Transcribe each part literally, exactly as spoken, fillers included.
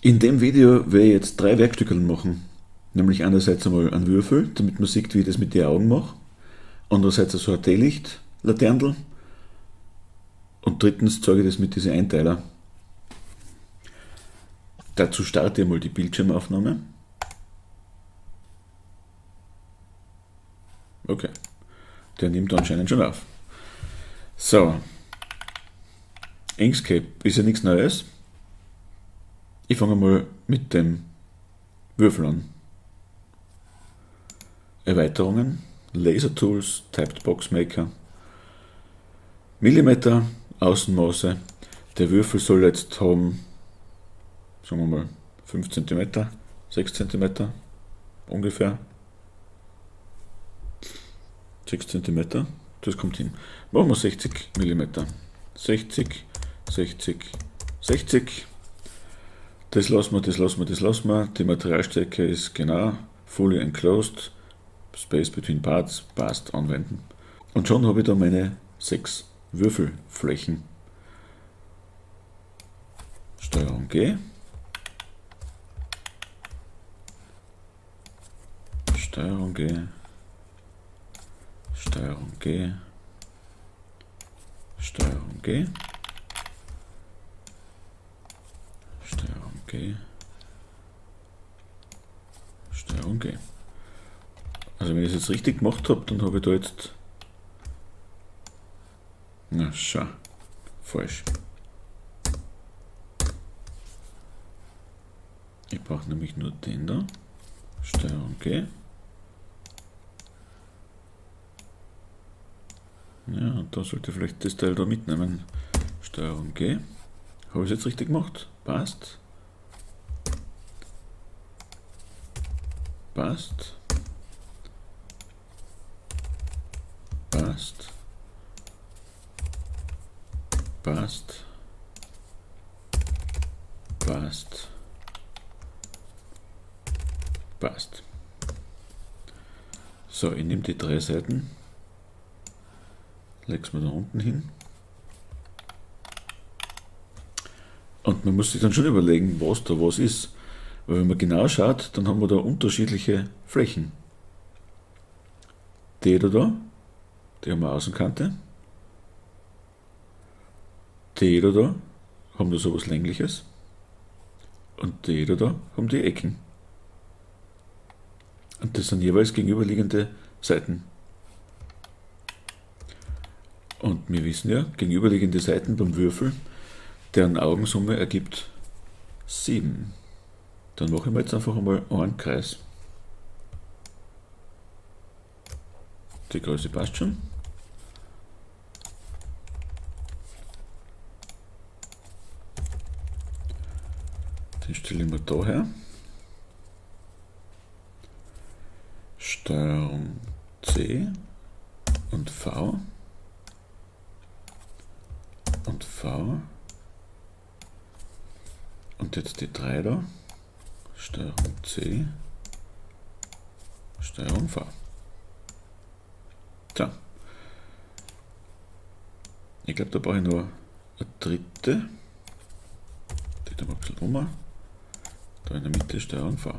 In dem Video werde ich jetzt drei Werkstücke machen. Nämlich einerseits einmal einen Würfel, damit man sieht, wie ich das mit den Augen mache. Andererseits so ein Teelicht, Laternel. Und drittens zeige ich das mit diesen Einteiler. Dazu starte ich mal die Bildschirmaufnahme. Okay, der nimmt anscheinend schon auf. So, Inkscape ist ja nichts Neues. Ich fange mal mit dem Würfel an. Erweiterungen, Laser Tools, Typed Box Maker, Millimeter, Außenmaße. Der Würfel soll jetzt haben, sagen wir mal, fünf Zentimeter, sechs Zentimeter ungefähr. sechs Zentimeter, das kommt hin. Machen wir sechzig Millimeter. sechzig, sechzig, sechzig. Das lassen wir, das lassen wir, das lassen wir. Die Materialstärke ist genau, fully enclosed, space between parts, passt, anwenden. Und schon habe ich da meine sechs Würfelflächen. Steuerung G. Steuerung G. Steuerung G. Steuerung G. Steuerung G. Steuerung G. Also wenn ich es jetzt richtig gemacht habe, dann habe ich da jetzt... Na schau, falsch. Ich brauche nämlich nur den da. Steuerung G. Ja, und da sollte ich vielleicht das Teil da mitnehmen. Steuerung G. Habe ich es jetzt richtig gemacht? Passt. Passt. Passt. Passt. Passt. Passt. So, ich nehme die drei Seiten, leg's mir da unten hin. Und man muss sich dann schon überlegen, was da was ist. Weil wenn man genau schaut, dann haben wir da unterschiedliche Flächen. Die da, da die haben eine Außenkante. Die da, da haben da sowas Längliches. Und die da, da haben die Ecken. Und das sind jeweils gegenüberliegende Seiten. Und wir wissen ja, gegenüberliegende Seiten beim Würfel, deren Augensumme ergibt sieben. Dann mache ich mir jetzt einfach einmal einen Kreis. Die Größe passt schon. Den stelle ich mir da her. Steuerung C und V und V und jetzt die drei da. Steuerung C, Steuerung V. So. Ich glaube, da brauche ich nur eine dritte. Die tun wir ein bisschen rum. Da in der Mitte Steuerung V.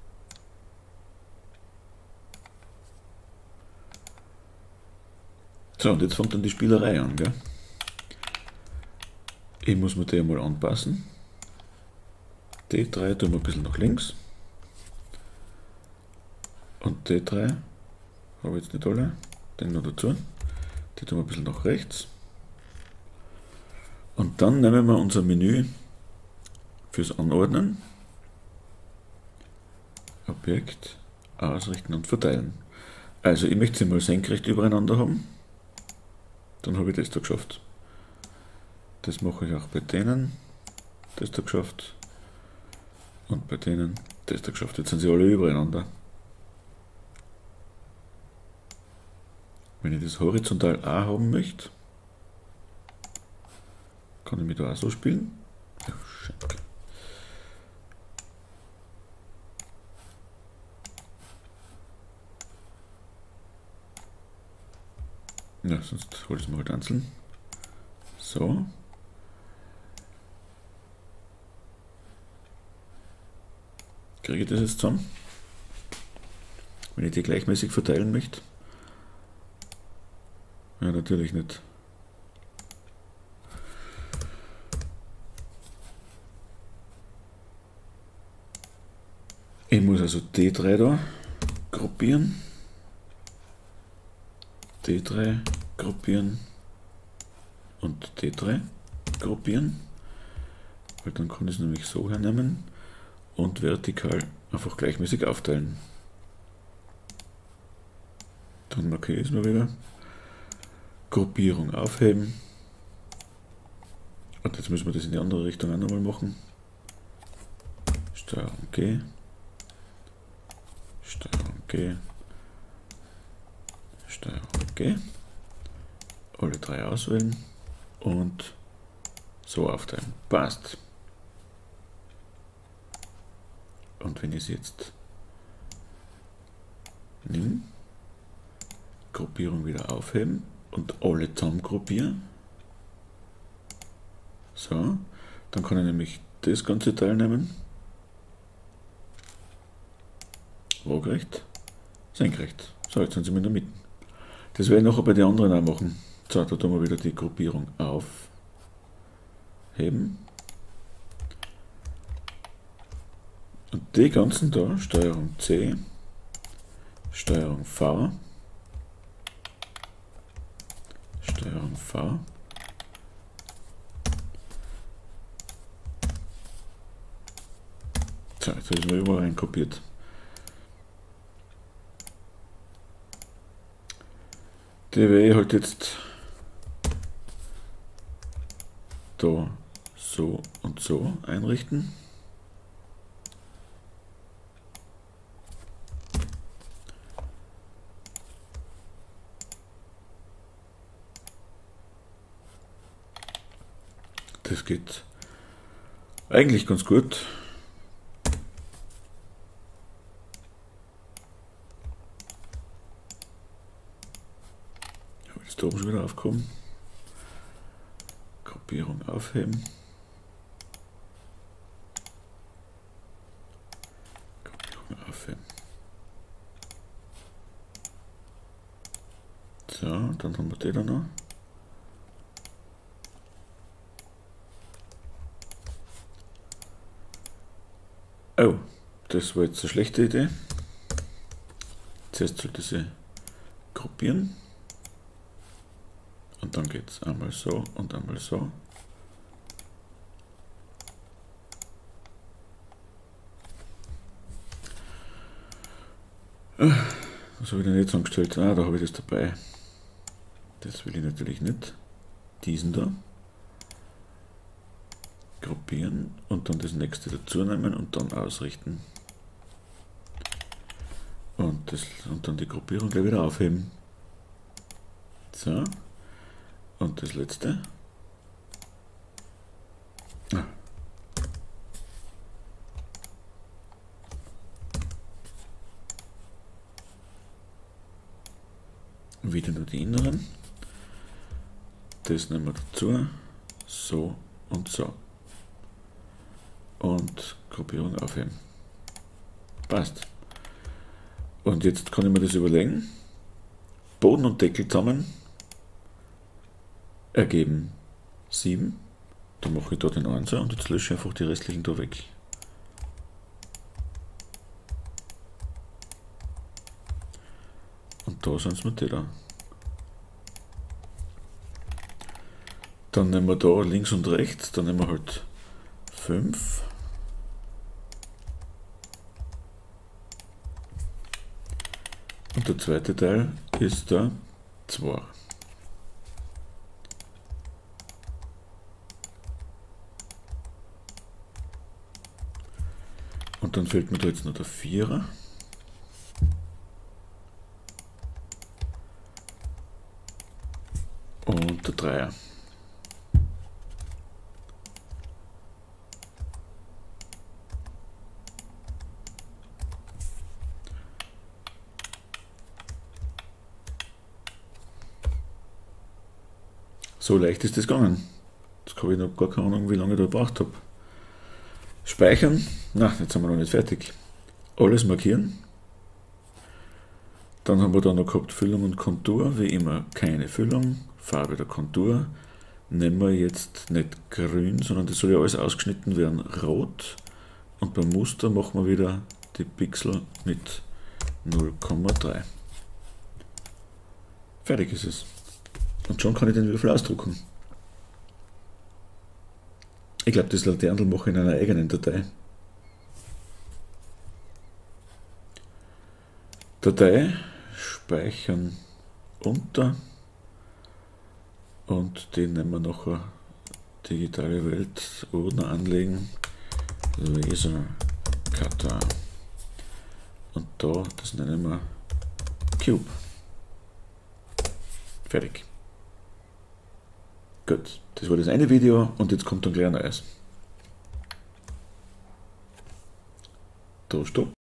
So, und jetzt fängt dann die Spielerei an. Gell? Ich muss mir die einmal anpassen. Die drei tun wir ein bisschen nach links. Und die drei habe ich jetzt nicht alle. Den noch dazu. Die tun wir ein bisschen nach rechts. Und dann nehmen wir unser Menü fürs Anordnen. Objekt, ausrichten und verteilen. Also ich möchte sie mal senkrecht übereinander haben. Dann habe ich das da geschafft. Das mache ich auch bei denen. Das da geschafft. Und bei denen das da geschafft. Jetzt sind sie alle übereinander. Wenn ich das horizontal auch haben möchte, kann ich mich da auch so spielen. Ja, schenke. Ja, sonst hole ich es mal halt einzeln. So. Kriege ich das jetzt zusammen? Wenn ich die gleichmäßig verteilen möchte? Ja, natürlich nicht. Ich muss also D drei da gruppieren. D drei gruppieren und D drei gruppieren. Weil dann kann ich es nämlich so hernehmen und vertikal einfach gleichmäßig aufteilen. Dann markiere ich es mal wieder. Gruppierung aufheben. Und jetzt müssen wir das in die andere Richtung auch nochmal machen. Steuerung G. Steuerung G. Steuerung G. Alle drei auswählen und so aufteilen. Passt. Und wenn ich es jetzt nehme, Gruppierung wieder aufheben und alle zusammen gruppieren, so, dann kann ich nämlich das ganze Teil nehmen, waagrecht, senkrecht. So, jetzt sind sie in der Mitte. Das werde ich nachher bei den anderen auch machen. So, da tun wir wieder die Gruppierung aufheben. Und die ganzen da, Steuerung C, Steuerung V, Steuerung V, so, jetzt habe ich es mal überall rein kopiert. Die werde ich halt jetzt da so und so einrichten. Das geht eigentlich ganz gut. Jetzt da oben schon wieder aufkommen. Gruppierung aufheben. Gruppierung aufheben. So, dann haben wir die da noch. Oh, das war jetzt eine schlechte Idee. Zuerst sollte sie gruppieren. Und dann geht es einmal so und einmal so. Was habe ich denn jetzt angestellt? Ah, da habe ich das dabei. Das will ich natürlich nicht. Diesen da. Gruppieren und dann das nächste dazu nehmen und dann ausrichten. Und, das, und dann die Gruppierung gleich wieder aufheben. So. Und das letzte. Ah. Wieder nur die inneren. Das nehmen wir dazu. So und so. Und Gruppierung aufheben. Passt. Und jetzt kann ich mir das überlegen. Boden und Deckel zusammen ergeben sieben. Dann mache ich da den Einser und jetzt lösche ich einfach die restlichen da weg. Und da sind es mit die da. Dann nehmen wir da links und rechts, dann nehmen wir halt fünf. Und der zweite Teil ist der zwei. Und dann fehlt mir da jetzt noch der Vierer. Und der Dreier. So leicht ist das gegangen. Jetzt habe ich noch gar keine Ahnung, wie lange ich da gebraucht habe. Speichern. Na, jetzt sind wir noch nicht fertig. Alles markieren. Dann haben wir da noch gehabt Füllung und Kontur, wie immer keine Füllung, Farbe der Kontur. Nehmen wir jetzt nicht grün, sondern das soll ja alles ausgeschnitten werden rot. Und beim Muster machen wir wieder die Pixel mit null Komma drei. Fertig ist es. Und schon kann ich den Würfel ausdrucken. Ich glaube, das Laternel mache ich in einer eigenen Datei. Datei, speichern unter und den nehmen wir nachher digitale Welt oder anlegen, Laser Cutter und da, das nennen wir Cube. Fertig. Gut, das war das eine Video und jetzt kommt dann gleich ein neues. Da, stopp.